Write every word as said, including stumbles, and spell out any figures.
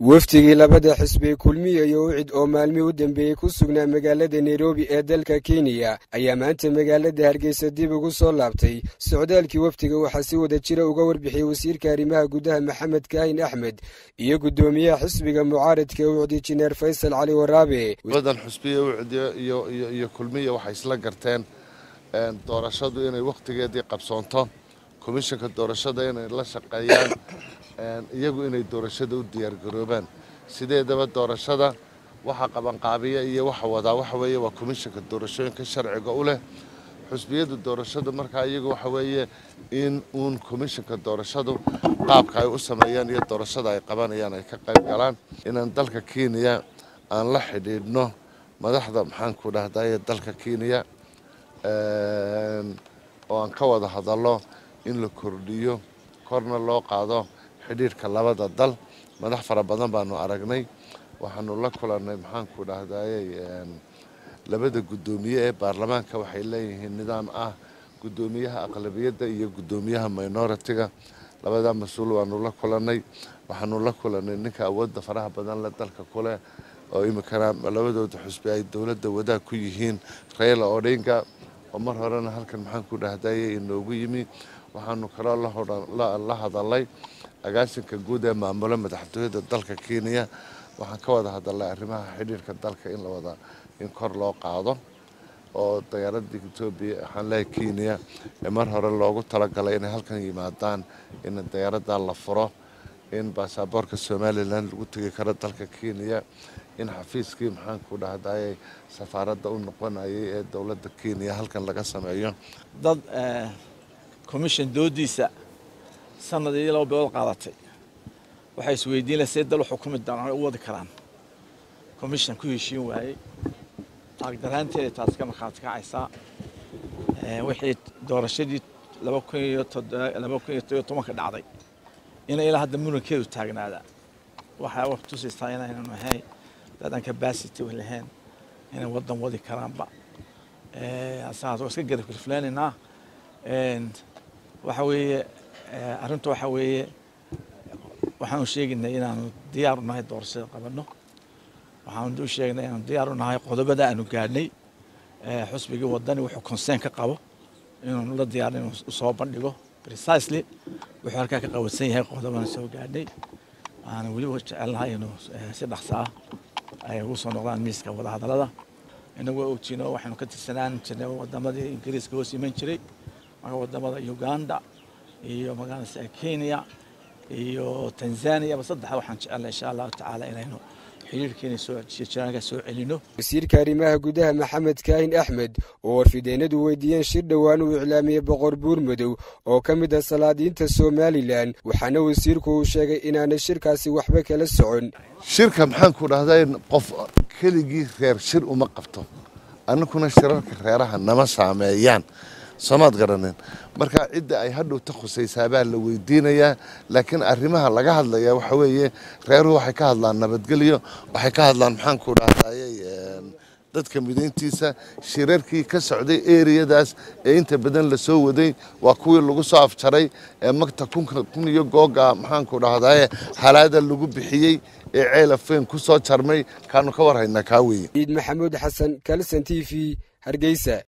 waftigii labada xisbi kulmiye iyo wicid oo maalmii u dambeeyey ku sugnaa magaalada Nairobi ee dalka Kenya ayaa maanta magaalada Hargeysa dib ugu soo laabtay socdaalkii waftiga waxa si wada jira uga warbixiyay wasiirka arrimaha gudaha Maxamed Kaahin Axmed iyo gudoomiyaha xisbiga mucaaradka wicid Injineer Faysal Cali Waraabe. wadan xisbiga wicid iyo iyo kulmiye waxay isla garteen doorashadu inay waqtigeedii qabsoonto komishanka doorashada inay la shaqeeyaan iyagu inay doorashada u diyaar garoobaan sideedaba doorashada waxa qaban qaabiya iyo waxa wada waxa weeye waa komishanka doorashooyinka sharciga u leh xisbiyada doorashada marka iyagu waxa weeye in uun komishanka doorashadu qaabka ay u sameeyaan iyo doorashada ay qabanayaan ay ka qayb galaan inaan dalka Kenya aan la xidhiidhno madaxda maxaan ku dhahdaa dalka Kenya oo aan ka wada hadalno in la kordhiyo korna loo qaado xidhiidhka labada dal madax fara badan baanu aragnay waxaanu la kulanay maxaan ku dhahdaayay labada gudoomiye ee baarlamaanka waxay leeyihiin nidaam ah gudoomiyaha aqlabiyadda iyo gudoomiyaha minority-ga labada mas'uul waanu la kulanay waxaanu la kulanay ninka awoodda faraha badan la dalka kule oo imikana labadooda xisbi ay dawladda wada ku yihiin Raila Odinga oo mar horena halkan maxaan ku dhahdaayay inoogu yimi waxaanu kala la hadalay agaasinka guud ee maamulka madaxtooyada dalka Kenya waxaan ka wada hadalay arrimaha xiriirka dalka in la wada in kor loo qaado oo diyaaradda Ethiopia waxaan leeyahay Kenya ee mar hore loogu talagalay in halkan yimaadaan in diyaaradda la furo in baasaboorka Somaliland lagu tagi karo dalka Kenya in xafiiskii maxaan ku dhahdaayay safaaradda u noqonayay ee dawladda Kenya halkan laga sameeyo dad commission doodiisa sanadii laba bilood qaadatay waxay isweydiinaysaa dal xukuumad doonaan u wadi karaan commission ku heshiin waayay taageeraanteeda taas ka marxaad kacaysa ee wixii doorashadii laba kun iyo toban ka dhacday inay ilaa hadda murankeedu taagnaada waxa wax tusaysaa inaynu nahay dadan capacity u lahayn inay wadan wadi karaanba ee asaas oo iska garab filanaynaa and waxa weeye arrintu waxa weeye waxaan u sheegnay inaanu diyaar u nahay doorashada qabano waxaan u sheegnay inaanu diyaar u nahay qodobada aanu gaadhnay ee xisbiga wadani wuxuu consent ka qabo inuu la diyaar inuu soo bandhigo precisely wuxuu halka ka qawadsan yahay qodobada soo gaadhnay aan wali wax jecelahay inuu si dhaxsa ah ay ugu soo noqdaan miiska wada hadalada inagu ogtiino waxaanu ka tirsanaan jirnay wadamadii Ingiriiska hoos iman jiray wadamada Uganda iyo magaalada Kenya iyo Tanzania basaddex waxaan jecelahay insha Allah taala inaynu xiriirkeena soo jiraan soo celino. wasiirka arrimaha gudaha Maxamed Kaahin Axmed oo warfideenadu weydiiyeen shir dhawaan uu iclaamiyay boqor Buurmadow oo kamid ah salaadiinta Somaliland waxaana wasiirku uu sheegay inaanay shirkaasi waxba kala socon. shirka maxaan ku dhahday qof keligii reer shir uma qabto annaguna shirarka reeraha nama saameeyaan samaad garaneen marka cidda ay hadhow ta khusaysaabaa la weydiinayaa laakiin arrimaha laga hadlaya waxa weeye reeruhu waxay ka hadlaan nabadgelyo waxay ka hadlaan maxaan ku dhahdaayay dadka mideyntiisa shirarkii ka socday area-daas ee inta badan la soo waday waa kuwii lagu soo afjaray ee magta kun iyo googa maxaan ku dhahdaayay halaada lagu bixiyay ee ceelafeen ku soo jarmay kaanu ka war haynaa ka weeye Maxamuud Xasan Kalsan T V Hargeysa.